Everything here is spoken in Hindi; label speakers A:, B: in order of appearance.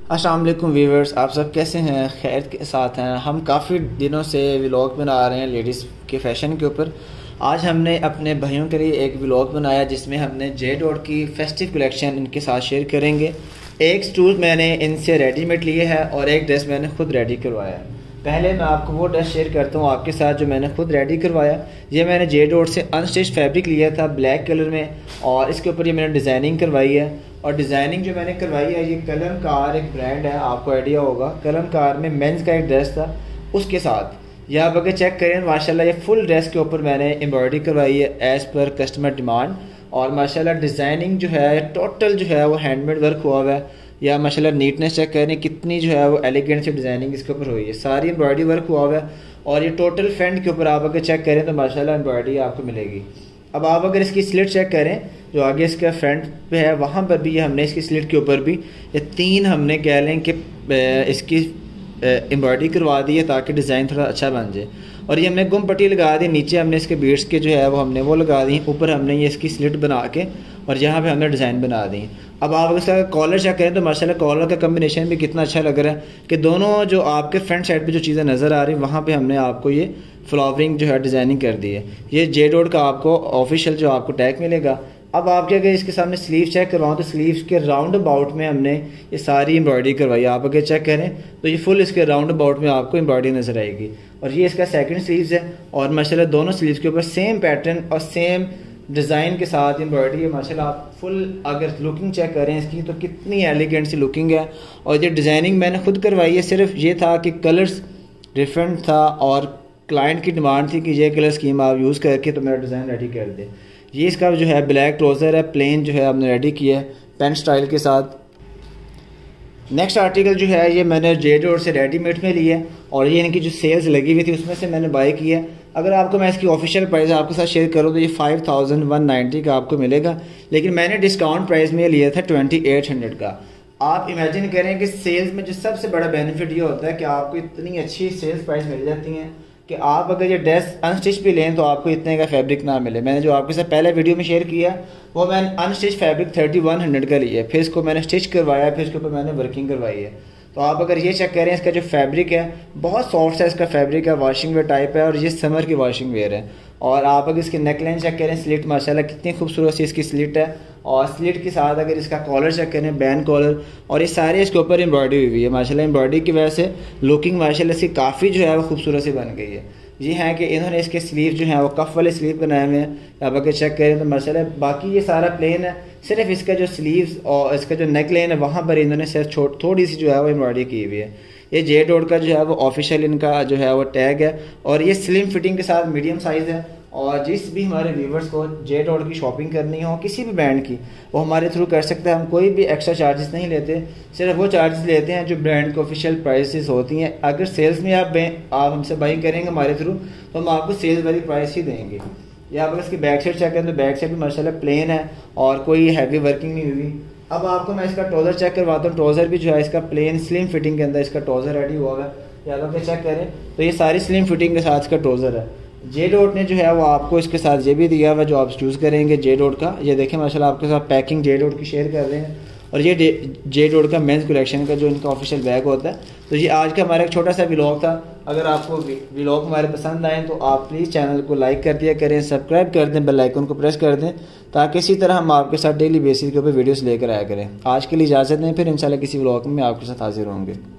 A: अस्सलाम वालेकुम व्यूअर्स, आप सब कैसे हैं? खैर के साथ हैं। हम काफ़ी दिनों से व्लॉग बना रहे हैं लेडीज़ के फ़ैशन के ऊपर। आज हमने अपने भाइयों के लिए एक व्लॉग बनाया जिसमें हमने जे डॉट की फेस्टिव कलेक्शन इनके साथ शेयर करेंगे। एक स्टूल मैंने इनसे रेडीमेड लिए है और एक ड्रेस मैंने खुद रेडी करवाया है। पहले मैं आपको वो ड्रेस शेयर करता हूँ आपके साथ जो मैंने खुद रेडी करवाया। ये मैंने जे डॉट से अनस्टिच फैब्रिक लिया था ब्लैक कलर में, और इसके ऊपर ये मैंने डिज़ाइनिंग करवाई है। और डिज़ाइनिंग जो मैंने करवाई है, ये कलमकार एक ब्रांड है, आपको आइडिया होगा। कलमकार में मेंस का एक ड्रेस था, उसके साथ यह आप अगर चेक करें माशाल्लाह ये फुल ड्रेस के ऊपर मैंने एम्ब्रॉयडरी करवाई है एज़ पर कस्टमर डिमांड। और माशाल्लाह डिज़ाइनिंग जो है टोटल जो है वो हैंडमेड वर्क हुआ हुआ है। या माशाल्लाह नीटनेस चेक करें कितनी जो है वो एलिगेंट सी डिज़ाइनिंग इसके ऊपर हुई है, सारी एम्ब्रॉयडरी वर्क हुआ हुआ है। और ये टोटल फ्रंट के ऊपर आप अगर चेक करें तो माशाल्लाह एम्ब्रॉयडरी आपको मिलेगी। अब आप अगर इसकी स्लिट चेक करें जो आगे इसका फ्रंट पे है, वहाँ पर भी हमने इसकी स्लिट के ऊपर भी ये तीन हमने कह लें कि इसकी एम्ब्रॉयडरी करवा दी है ताकि डिज़ाइन थोड़ा अच्छा बन जाए। और ये हमने गुम पट्टी लगा दी, नीचे हमने इसके बीड्स के जो है वो हमने वो लगा दी, ऊपर हमने ये इसकी स्लिट बना के और यहाँ पे हमने डिज़ाइन बना दी। अब आप इसका कॉलर चेक करें तो माशाल्लाह कॉलर का कम्बिनेशन भी कितना अच्छा लग रहा है कि दोनों जो आपके फ्रंट साइड पे जो चीज़ें नज़र आ रही हैं वहाँ पे हमने आपको ये फ्लावरिंग जो है डिज़ाइनिंग कर दी है। ये जे डॉट का आपको ऑफिशियल जो आपको टैग मिलेगा। अब आपके अगर इसके सामने स्लीव चेक करवाऊँ तो स्लीव्स के राउंड अबाउट में हमने ये सारी एम्ब्रॉयडरी करवाई। आप अगर चेक करें तो ये फुल इसके राउंड अबाउट में आपको एम्ब्रॉयडरी नज़र आएगी। और ये इसका सेकंड स्लीव्स है और माशाल्लाह दोनों स्लीव्स के ऊपर सेम पैटर्न और सेम डिज़ाइन के साथ एम्ब्रॉयडरी है। माशाल्लाह आप फुल अगर लुकिंग चेक करें इसकी तो कितनी एलिगेंट सी लुकिंग है। और ये डिज़ाइनिंग मैंने खुद करवाई है, सिर्फ ये था कि कलर्स डिफरेंट था और क्लाइंट की डिमांड थी कि ये कलर स्कीम आप यूज़ करके तो मेरा डिज़ाइन रेडी कर दे। ये इसका जो है ब्लैक ट्राउज़र है, प्लेन जो है हमने रेडी किया है पेन स्टाइल के साथ। नेक्स्ट आर्टिकल जो है ये मैंने जे डॉट से रेडीमेड में लिया है और ये इनकी जो सेल्स लगी हुई थी उसमें से मैंने बाय किया है। अगर आपको मैं इसकी ऑफिशियल प्राइस आपके साथ शेयर करूँ तो ये 5190 का आपको मिलेगा, लेकिन मैंने डिस्काउंट प्राइस में लिया था 2800 का। आप इमेजिन करें कि सेल्स में जो सबसे बड़ा बेनिफिट ये होता है कि आपको इतनी अच्छी सेल्स प्राइस मिल जाती हैं कि आप अगर ये ड्रेस अनस्टिच भी लें तो आपको इतने का फैब्रिक ना मिले। मैंने जो आपके साथ पहले वीडियो में शेयर किया वो मैंने अनस्टिच फैब्रिक 3100 का लिया है, फिर इसको मैंने स्टिच करवाया, फिर इसके ऊपर मैंने वर्किंग करवाई है। तो आप अगर ये चेक करें इसका जो फैब्रिक है बहुत सॉफ्ट है, इसका फैब्रिक है, वॉशिंग वेयर टाइप है और ये समर की वॉशिंग वेयर है। और आप अगर इसकी नेकलाइन चेक करें, स्लिट माशाल्लाह कितनी खूबसूरत सी इसकी स्लिट है। और स्लिट के साथ अगर इसका कॉलर चेक करें बैन कॉलर, और ये सारे इसके ऊपर एम्ब्रॉयडरी हुई है। माशाल्लाह एम्ब्रॉयडरी की वजह से लुकिंग माशाल्लाह इसकी काफ़ी जो है वो खूबसूरत सी बन गई है। ये है कि इन्होंने इसके स्लीव जो है वो कफ वाले स्लीव बनाए हुए हैं। आप अगर चेक करें तो माशाल्लाह बाकी ये सारा प्लेन है, सिर्फ इसका जो स्लीव्स और इसका जो नेक लाइन है वहाँ पर इन्होंने सिर्फ थोड़ी सी जो है वो एम्ब्रॉयडरी की हुई है। ये जे डॉट का जो है वो ऑफिशियल इनका जो है वो टैग है और ये स्लिम फिटिंग के साथ मीडियम साइज़ है। और जिस भी हमारे व्यूवर्स को जे डॉट की शॉपिंग करनी हो किसी भी ब्रांड की, वो हमारे थ्रू कर सकते हैं। हम कोई भी एक्स्ट्रा चार्जेस नहीं लेते, सिर्फ वो चार्जेस लेते हैं जो ब्रांड के ऑफिशियल प्राइसेस होती हैं। अगर सेल्स में आप हमसे बाइंग करेंगे हमारे थ्रू तो हम आपको सेल्स वाली प्राइस ही देंगे। या आप अगर इसकी बैक साइड चेक करें तो बैक साइड भी माशाल्लाह प्लेन है और कोई हैवी वर्किंग नहीं हुई। अब आपको मैं इसका ट्राउज़र चेक करवाता हूँ। ट्राउज़र भी जो है इसका प्लेन स्लिम फिटिंग के अंदर इसका ट्राउज़र रेडी हुआ है। या आप चेक करें तो ये सारी स्लिम फिटिंग के साथ इसका ट्राउज़र है। जे डॉट ने जो है वो आपको इसके साथ ये भी दिया हुआ जो आप चूज़ करेंगे जे डॉट का। ये देखें माशाल्लाह आपके साथ पैकिंग जे डॉट की शेयर कर रहे हैं। और ये जे डॉट का मेंस कलेक्शन का जो इनका ऑफिशियल बैग होता है। तो ये आज का हमारा एक छोटा सा व्लॉग था। अगर आपको व्लॉग हमारे पसंद आए तो आप प्लीज़ चैनल को लाइक कर दिया करें, सब्सक्राइब कर दें, बेल आइकन को प्रेस कर दें ताकि इसी तरह हम आपके साथ डेली बेसिस के ऊपर वीडियोस लेकर आया करें। आज के लिए इजाज़त दें, फिर इंशाल्लाह किसी व्लॉग में आपके साथ हाजिर होंगे।